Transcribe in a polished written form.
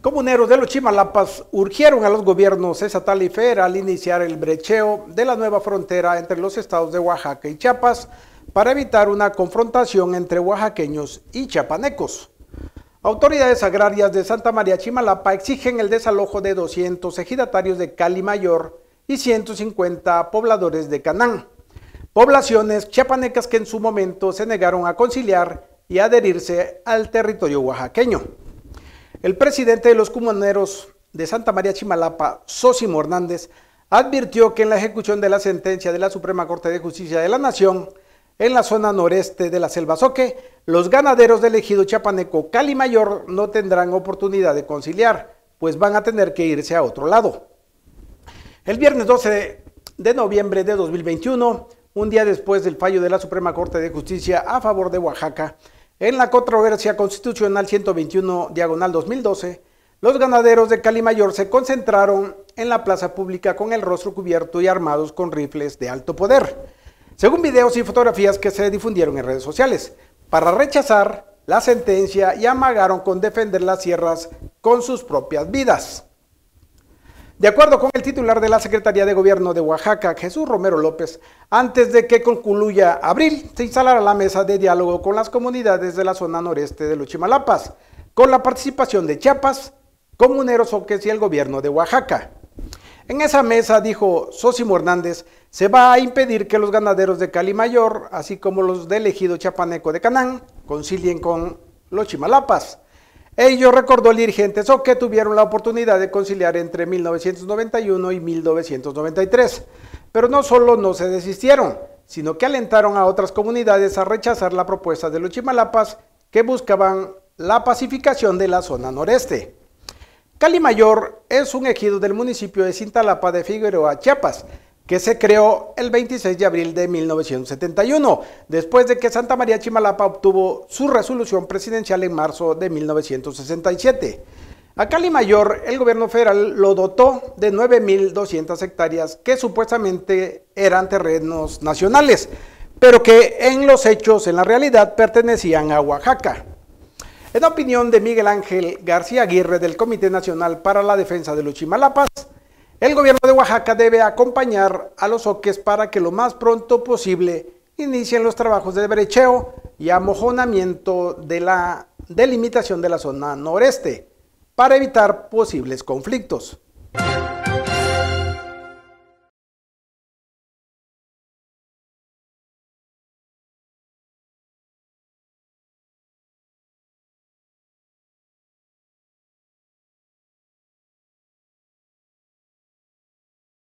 Comuneros de los Chimalapas urgieron a los gobiernos estatal y federal iniciar el brecheo de la nueva frontera entre los estados de Oaxaca y Chiapas para evitar una confrontación entre oaxaqueños y chiapanecos. Autoridades agrarias de Santa María Chimalapa exigen el desalojo de 200 ejidatarios de Cali Mayor y 150 pobladores de Canán, poblaciones chiapanecas que en su momento se negaron a conciliar y adherirse al territorio oaxaqueño. El presidente de los comuneros de Santa María Chimalapa, Sosimo Hernández, advirtió que en la ejecución de la sentencia de la Suprema Corte de Justicia de la Nación, en la zona noreste de la Selva Zoque, los ganaderos del ejido chiapaneco Cali Mayor no tendrán oportunidad de conciliar, pues van a tener que irse a otro lado. El viernes 12 de noviembre de 2021, un día después del fallo de la Suprema Corte de Justicia a favor de Oaxaca, en la controversia constitucional 121/2012, los ganaderos de Cali Mayor se concentraron en la plaza pública con el rostro cubierto y armados con rifles de alto poder, según videos y fotografías que se difundieron en redes sociales, para rechazar la sentencia y amagaron con defender las sierras con sus propias vidas. De acuerdo con el titular de la Secretaría de Gobierno de Oaxaca, Jesús Romero López, antes de que concluya abril, se instalará la mesa de diálogo con las comunidades de la zona noreste de los Chimalapas, con la participación de Chiapas, comuneros zoques y el gobierno de Oaxaca. En esa mesa, dijo Sosimo Hernández, se va a impedir que los ganaderos de Cali Mayor, así como los del ejido chiapaneco de Canán, concilien con los Chimalapas. Ello recordó el dirigente zoque tuvieron la oportunidad de conciliar entre 1991 y 1993, pero no solo no se desistieron, sino que alentaron a otras comunidades a rechazar la propuesta de los Chimalapas que buscaban la pacificación de la zona noreste. Cali Mayor es un ejido del municipio de Cintalapa de Figueroa, Chiapas, que se creó el 26 de abril de 1971, después de que Santa María Chimalapa obtuvo su resolución presidencial en marzo de 1967. A Cali Mayor, el gobierno federal lo dotó de 9.200 hectáreas que supuestamente eran terrenos nacionales, pero que en los hechos, en la realidad, pertenecían a Oaxaca. En opinión de Miguel Ángel García Aguirre del Comité Nacional para la Defensa de los Chimalapas, el gobierno de Oaxaca debe acompañar a los zoques para que lo más pronto posible inicien los trabajos de brecheo y amojonamiento de la delimitación de la zona noreste para evitar posibles conflictos.